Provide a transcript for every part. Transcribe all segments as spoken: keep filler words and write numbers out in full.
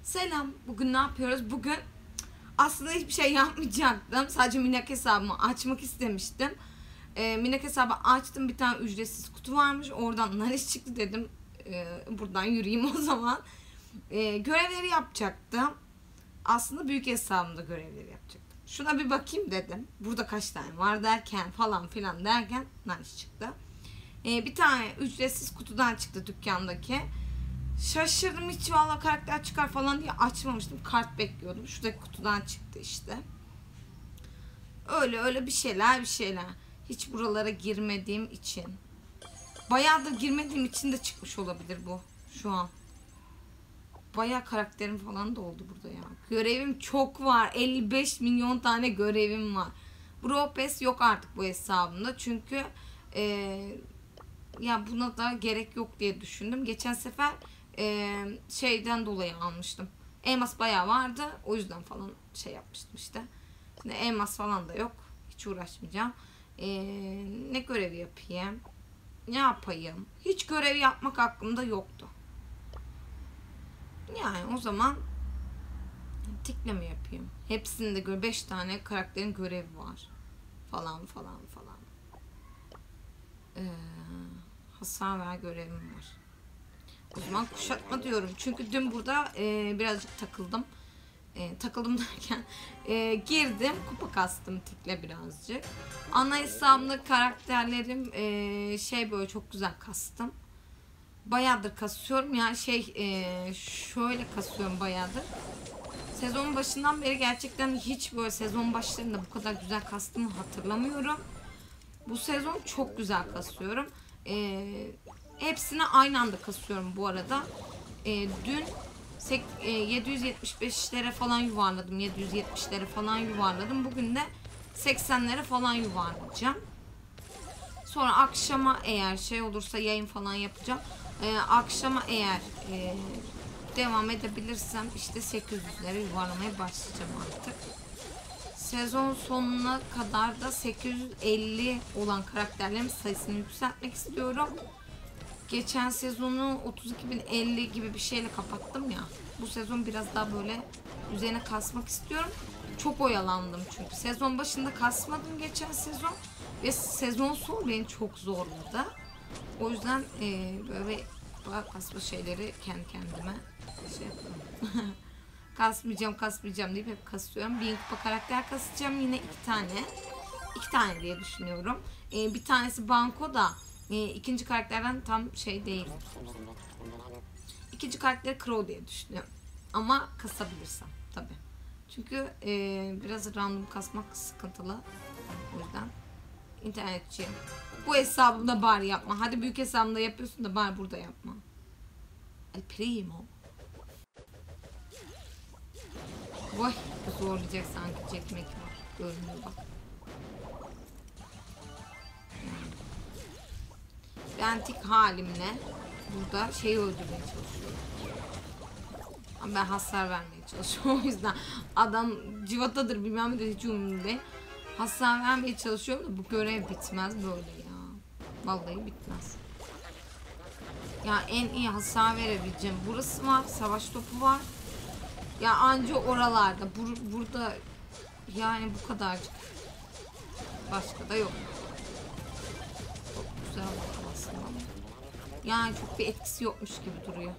Selam. Bugün ne yapıyoruz? Bugün aslında hiçbir şey yapmayacaktım. Sadece Minak hesabımı açmak istemiştim. E, Minak hesabı açtım. Bir tane ücretsiz kutu varmış. Oradan nariz çıktı dedim. E, buradan yürüyeyim o zaman. E, görevleri yapacaktım. Aslında büyük hesabımda görevleri yapacaktım. Şuna bir bakayım dedim. Burada kaç tane var derken falan filan derken nariz çıktı. E, bir tane ücretsiz kutudan çıktı dükkandaki. Şaşırdım, hiç valla karakter çıkar falan diye açmamıştım. Kart bekliyordum. Şuradaki kutudan çıktı işte. Öyle öyle bir şeyler bir şeyler. Hiç buralara girmediğim için. Bayağıdır girmediğim için de çıkmış olabilir bu şu an. Bayağı karakterim falan da oldu burada ya. Görevim çok var. elli beş milyon tane görevim var. Brawl Pass yok artık bu hesabımda. Çünkü ee, ya buna da gerek yok diye düşündüm. Geçen sefer Ee, şeyden dolayı almıştım. Elmas bayağı vardı. O yüzden falan şey yapmıştım işte. Şimdi elmas falan da yok. Hiç uğraşmayacağım. Ee, ne görevi yapayım? Ne yapayım? Hiç görev yapmak aklımda yoktu. Yani o zaman tikleme yapayım. Hepsinde göre beş tane karakterin görevi var. Falan falan falan. Ee, hasar ver görevim var. O zaman kuşatma diyorum. Çünkü dün burada e, birazcık takıldım. E, takıldım derken e, girdim. Kupa kastım tikle birazcık. Ana hesabımda karakterlerim e, şey böyle çok güzel kastım. Bayağıdır kasıyorum. Yani şey e, şöyle kasıyorum bayağıdır. Sezonun başından beri gerçekten hiç böyle sezon başlarında bu kadar güzel kastımı hatırlamıyorum. Bu sezon çok güzel kasıyorum. Eee Hepsini aynı anda kasıyorum bu arada. E, dün e, yedi yüz yetmiş beşlere falan yuvarladım. yedi yüz yetmişlere falan yuvarladım. Bugün de seksenlere falan yuvarlayacağım. Sonra akşama eğer şey olursa yayın falan yapacağım. E, akşama eğer e, devam edebilirsem işte sekiz yüzlere yuvarlamaya başlayacağım artık. Sezon sonuna kadar da sekiz yüz elli olan karakterlerin sayısını yükseltmek istiyorum. Geçen sezonu otuz iki bin elli gibi bir şeyle kapattım ya. Bu sezon biraz daha böyle üzerine kasmak istiyorum. Çok oyalandım çünkü. Sezon başında kasmadım geçen sezon. Ve sezon sonu beni çok zorladı. O yüzden e, böyle kasma şeyleri kendi kendime şey yapıyorum. kasmayacağım kasmayacağım deyip hep kasıyorum. Bin kupa karakter kasacağım. Yine iki tane. iki tane diye düşünüyorum. E, bir tanesi Banko da. E, ikinci karakterden tam şey değil. İkinci karakter Crow diye düşünüyorum. Ama kasabilirsem tabi. Çünkü e, biraz random kasmak sıkıntılı. O yüzden internetçiyim. Bu hesabımda bari yapma. Hadi büyük hesabımda yapıyorsun da bari burada yapma. El primo. Vay, zorlayacak sanki, çekmek var. Görünüyor bak. Ben tik halimle burada şeyi öldürmeye çalışıyorum. Ama ben hasar vermeye çalışıyorum. O yüzden adam civatadır bilmem de hiç umurumda değil. Hasar vermeye çalışıyorum da bu görev bitmez böyle ya. Vallahi bitmez. Ya en iyi hasar verebileceğim burası var. Savaş topu var. Ya anca oralarda. Bur burada yani bu kadarcık. Başka da yok. Çok güzel aslında. Yani çok bir etkisi yokmuş gibi duruyor.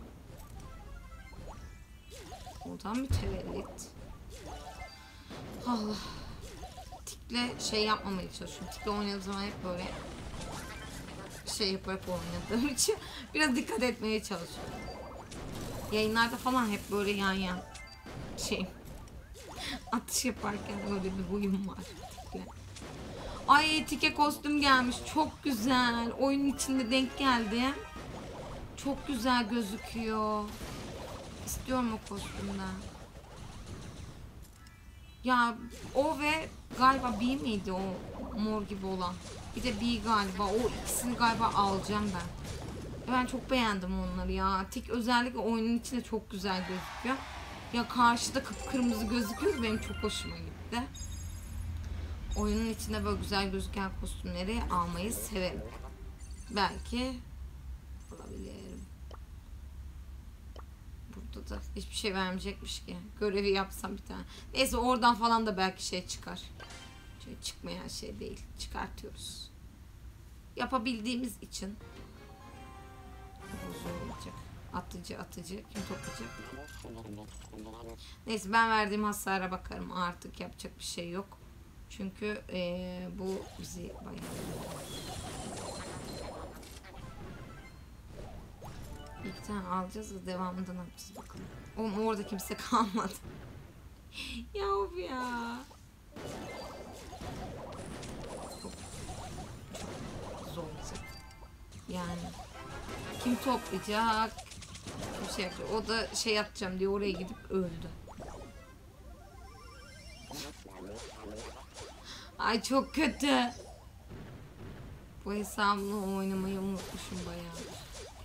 Oradan mütevellit. Allah. Tikle şey yapmamaya çalışıyorum. Tikle oynadığım zaman hep böyle şey yaparak oynadığım için biraz dikkat etmeye çalışıyorum. Yayınlarda falan hep böyle yan yan şey atış yaparken öyle bir huyum var. Tikle. Ay tike kostüm gelmiş. Çok güzel. Oyunun içinde denk geldi. Çok güzel gözüküyor. İstiyorum o kostümden. Ya o ve galiba B miydi o mor gibi olan. Bir de B galiba. O ikisini galiba alacağım ben. Ben çok beğendim onları ya. Tik özellikle oyunun içinde çok güzel gözüküyor. Ya karşıda kıpkırmızı gözüküyor. Benim çok hoşuma gitti. Oyunun içinde böyle güzel gözüken kostümleri almayı severim. Belki alabilirim. yoktu da. Hiçbir şey vermeyecekmiş ki. Görevi yapsam bir tane. Neyse oradan falan da belki şey çıkar. Şöyle çıkmayan şey değil. Çıkartıyoruz. Yapabildiğimiz için. Bu zor olacak. Atıcı atıcı. Kim toplayacak? Neyse ben verdiğim hasara bakarım. Artık yapacak bir şey yok. Çünkü ee, bu bizi bayağı... İki tane alacağız da devamında ne yapacağız bakalım. Oğlum orada kimse kalmadı. Ya of ya. Çok, çok zor olacak. Yani kim toplayacak? Bir şey yapacak. O da şey yapacağım diye oraya gidip öldü. Ay çok kötü. Bu hesabla oynamayı unutmuşum bayağı.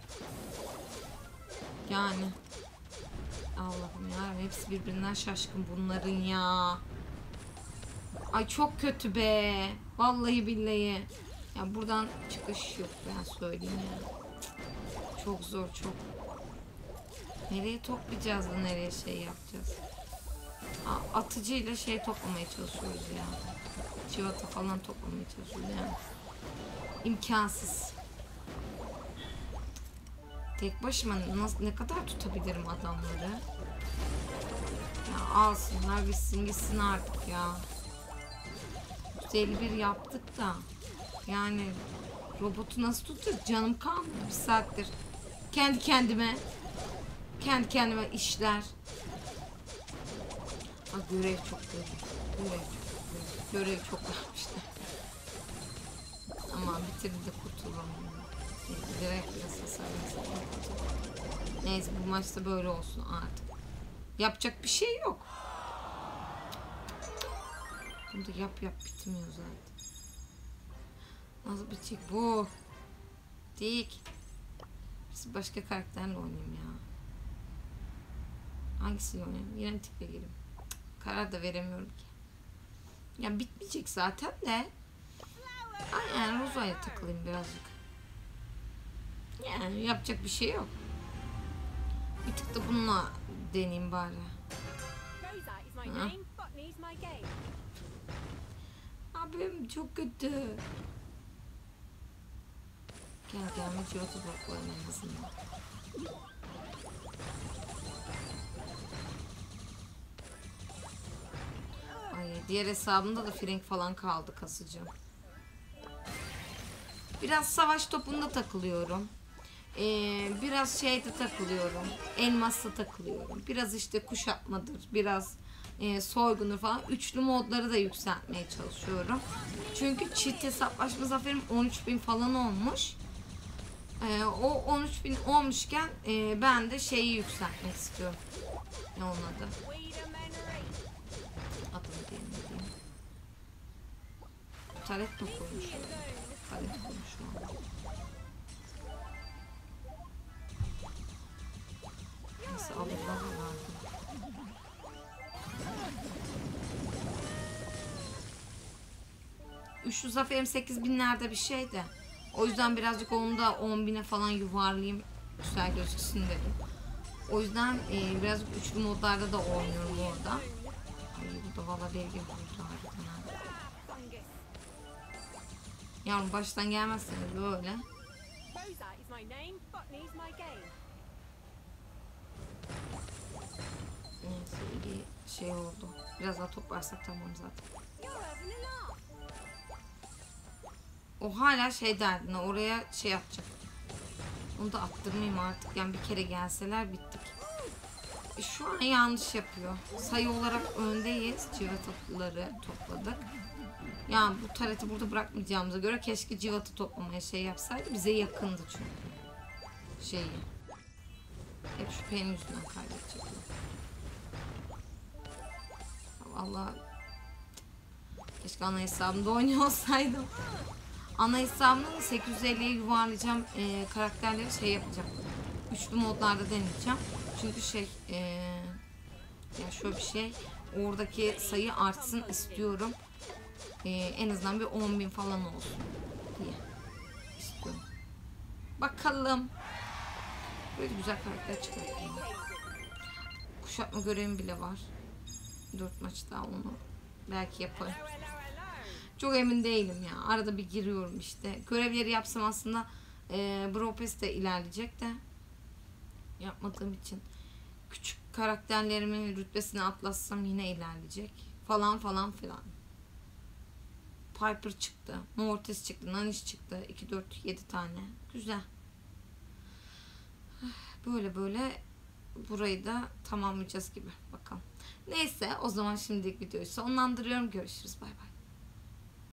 Yani Allah'ım ya, hepsi birbirinden şaşkın bunların ya. Ay çok kötü be. Vallahi billahi. Ya buradan çıkış yok, ben söyleyeyim ya. Çok zor, çok. Nereye toplayacağız da nereye şey yapacağız? Aa, atıcıyla şey toplamaya çalışıyoruz ya. Civata falan toplamaya çalışıyoruz yani. İmkansız. Tek başıma nasıl, ne kadar tutabilirim adamları? Ya alsınlar gitsin gitsin artık ya. yüz elli bir yaptık da. Yani robotu nasıl tutacağız? Canım kalmadı bir saattir. Kendi kendime. Kendi kendime işler. Aa, görev çok görev. Görev çok görev. Görev çok vermişler. Ama bitirdi de kurtulalım. Direkt biraz hasar mesela. Neyse bu maçta böyle olsun artık. Yapacak bir şey yok. Bunu da yap yap bitmiyor zaten. Nasıl bitecek bu? Dik. Biz başka karakterle oynayayım ya. Hangisiyle oynayayım? Yine tikle gireyim. Karar da veremiyorum ki. Ya bitmeyecek zaten de. Aynen Rozo'ya takılayım birazcık. Yani yapacak bir şey yok. Bir tık da bununla deneyeyim bari. Ha. Abim çok kötü. Gel gelme civata toplayalım en azından. Ay, diğer hesabımda da frenk falan kaldı kasıcı. Biraz savaş topunda takılıyorum. Ee, biraz şeyde takılıyorum. Elmasla takılıyorum. Biraz işte kuşatmadır. Biraz e, soygundur falan. Üçlü modları da yükseltmeye çalışıyorum. Çünkü çift hesaplaşma zaferim on üç bin falan olmuş. Ee, o on üç bin olmuşken e, ben de şeyi yükseltmek istiyorum. Ne onun adı? Adını diyeyim, diyeyim. Taret mi koymuş? Taret koymuş şu an. Nasıl alırlar vardı? Üçlü zaferim sekiz binlerde bir şeydi. O yüzden birazcık onu da on bine falan yuvarlayayım. Güzel gözüksün dedim. O yüzden e, birazcık üçlü modlarda da oynuyorum orada. Ay bu da valla dev gibi vurdu harbiden. Yavrum baştan gelmezseniz böyle. Neyse iyi şey oldu. Biraz daha toplarsak tamam zaten. O hala şey derdine oraya şey yapacak. Onu da attırmayayım artık. Yani bir kere gelseler bittik. E, şu an yanlış yapıyor. Sayı olarak öndeyiz. Civataları topladık. Yani bu tareti burada bırakmayacağımıza göre keşke civata toplamaya şey yapsaydı. Bize yakındı çünkü. Şeyi. Hep şüphenin yüzünden kaybedecek. Vallahi keşke ana hesabımda oynuyor olsaydım. Ana hesabımda sekiz yüz elliye yuvarlayacağım e, karakterleri şey yapacağım. Üçlü modlarda deneyeceğim. Çünkü şey e, ya şöyle bir şey, oradaki sayı artsın istiyorum. E, en azından bir on bin falan olsun diye istiyorum. Bakalım. Böyle güzel karakter çıkartayım. Kuşatma görevim bile var. Dört maç daha, onu belki yaparım. Çok emin değilim ya. Arada bir giriyorum işte. Görevleri yapsam aslında e, Brawl Pass'te ilerleyecek de yapmadığım için. Küçük karakterlerimin rütbesini atlatsam yine ilerleyecek. Falan falan filan. Piper çıktı. Mortis çıktı. Nanish çıktı. iki, dört, yedi tane. Güzel. Böyle böyle burayı da tamamlayacağız gibi. Bakalım. Neyse, o zaman şimdilik videoyu sonlandırıyorum. Görüşürüz. Bay bay.